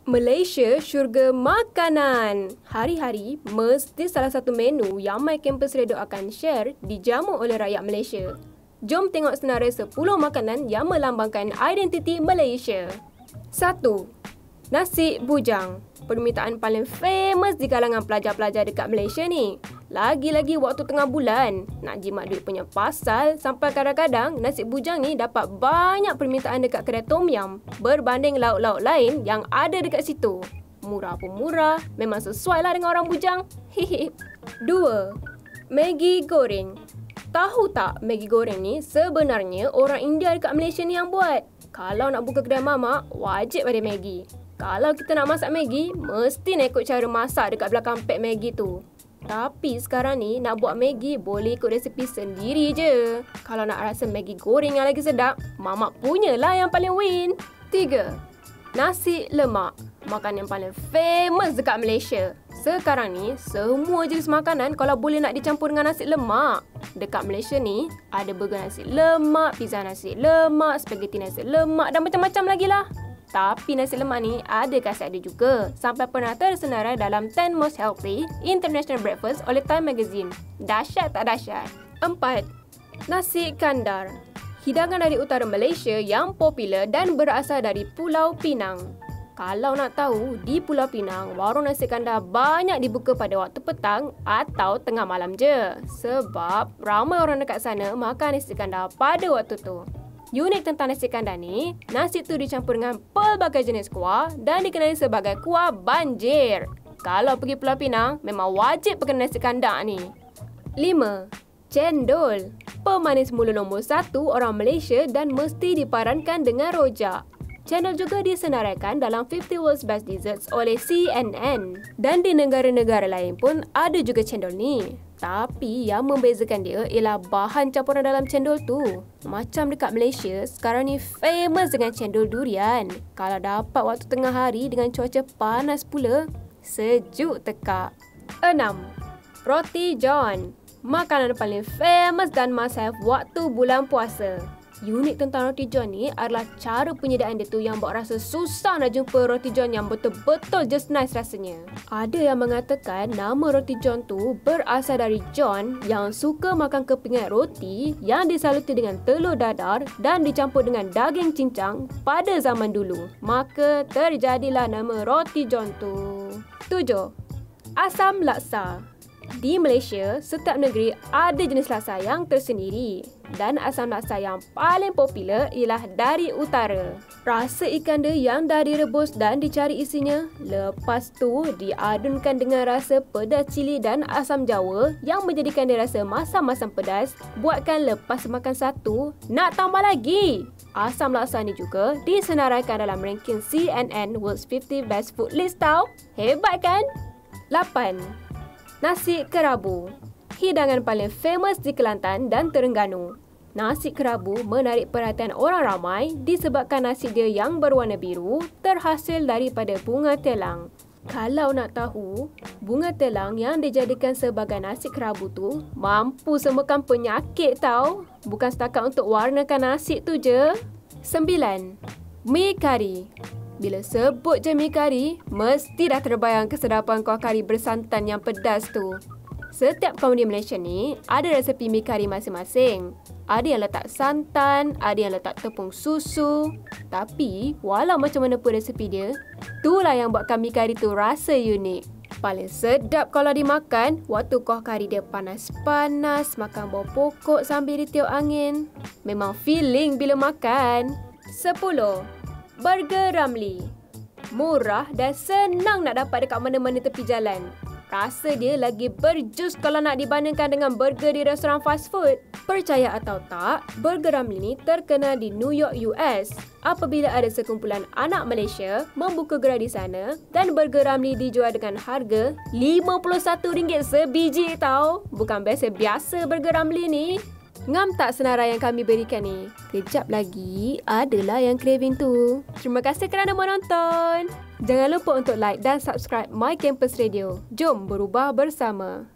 Malaysia syurga makanan. Hari-hari mesti salah satu menu yang My Campus Radio akan share dijamu oleh rakyat Malaysia. Jom tengok senarai 10 makanan yang melambangkan identiti Malaysia. 1. Nasi Bujang. Permintaan paling famous di kalangan pelajar-pelajar dekat Malaysia ni. Lagi-lagi waktu tengah bulan, nak jimat duit punya pasal sampai kadang-kadang nasi bujang ni dapat banyak permintaan dekat kedai tom yum berbanding lauk-lauk lain yang ada dekat situ. Murah pun murah, memang sesuai lah dengan orang bujang. 2. Maggi goreng. Tahu tak Maggi goreng ni sebenarnya orang India dekat Malaysia ni yang buat. Kalau nak buka kedai mamak, wajib ada Maggi. Kalau kita nak masak Maggi, mesti nak ikut cara masak dekat belakang pack Maggi tu. Tapi sekarang ni nak buat Maggi boleh ikut resepi sendiri je. Kalau nak rasa Maggi goreng yang lagi sedap, mamak punyalah yang paling win. 3. Nasi Lemak. Makanan yang paling famous dekat Malaysia. Sekarang ni, semua jenis makanan kalau boleh nak dicampur dengan nasi lemak. Dekat Malaysia ni, ada burger nasi lemak, pizza nasi lemak, spaghetti nasi lemak dan macam-macam lagi lah. Tapi nasi lemak ni ada khasiat dia juga. Sampai pernah tersenarai dalam 10 Most Healthy International Breakfast oleh Time Magazine. Dahsyat tak dahsyat? 4. Nasi Kandar. Hidangan dari utara Malaysia yang popular dan berasal dari Pulau Pinang. Kalau nak tahu, di Pulau Pinang, warung nasi kandar banyak dibuka pada waktu petang atau tengah malam je. Sebab ramai orang dekat sana makan nasi kandar pada waktu tu. Unik tentang nasi kandar ni, nasi tu dicampur dengan pelbagai jenis kuah dan dikenali sebagai kuah banjir. Kalau pergi Pulau Pinang, memang wajib pakai nasi kandar ni. 5. Cendol. Pemanis mula nombor 1 orang Malaysia dan mesti diparankan dengan rojak. Cendol juga disenaraikan dalam 50 World's Best Desserts oleh CNN. Dan di negara-negara lain pun ada juga cendol ni. Tapi yang membezakan dia ialah bahan campuran dalam cendol tu. Macam dekat Malaysia, sekarang ni famous dengan cendol durian. Kalau dapat waktu tengah hari dengan cuaca panas pula, sejuk tekak. 6. Roti John. Makanan paling famous dan must have waktu bulan puasa. Unik tentang Roti John ni adalah cara penyediaan dia tu yang buat rasa susah nak jumpa Roti John yang betul-betul just nice rasanya. Ada yang mengatakan nama Roti John tu berasal dari John yang suka makan kepingan roti yang disaluti dengan telur dadar dan dicampur dengan daging cincang pada zaman dulu. Maka terjadilah nama Roti John tu. 7. Asam Laksa. Di Malaysia, setiap negeri ada jenis laksa yang tersendiri dan asam laksa yang paling popular ialah dari utara. Rasa ikan dia yang dah direbus dan dicari isinya, lepas tu diadunkan dengan rasa pedas cili dan asam jawa yang menjadikan dia rasa masam-masam pedas. Buatkan lepas makan satu, nak tambah lagi. Asam laksa ni juga disenaraikan dalam ranking CNN World's 50 Best Food List tau. Hebat kan? 8. Nasi Kerabu. Hidangan paling famous di Kelantan dan Terengganu. Nasi Kerabu menarik perhatian orang ramai disebabkan nasi dia yang berwarna biru terhasil daripada bunga telang. Kalau nak tahu, bunga telang yang dijadikan sebagai nasi kerabu tu mampu sembuhkan penyakit tau. Bukan setakat untuk warnakan nasi tu je. 9. Mee Kari. Bila sebut je Mee Kari, mesti dah terbayang kesedapan kuah kari bersantan yang pedas tu. Setiap kaum di Malaysia ni ada resepi Mee Kari masing-masing. Ada yang letak santan, ada yang letak tepung susu. Tapi, walau macam mana pun resepi dia, itulah yang buatkan Mee Kari tu rasa unik. Paling sedap kalau dimakan waktu kuah kari dia panas-panas, makan bawang pokok sambil ditiup angin. Memang feeling bila makan. 10. Burger Ramly. Murah dan senang nak dapat dekat mana-mana tepi jalan. Rasa dia lagi berjus kalau nak dibandingkan dengan burger di restoran fast food. Percaya atau tak, Burger Ramly ni terkenal di New York, US. Apabila ada sekumpulan anak Malaysia membuka gerai di sana dan Burger Ramly dijual dengan harga RM51 sebiji tau. Bukan biasa-biasa Burger Ramly ni. Ngam tak senarai yang kami berikan ni? Kejap lagi, adalah yang craving tu. Terima kasih kerana menonton. Jangan lupa untuk like dan subscribe My Campus Radio. Jom berubah bersama.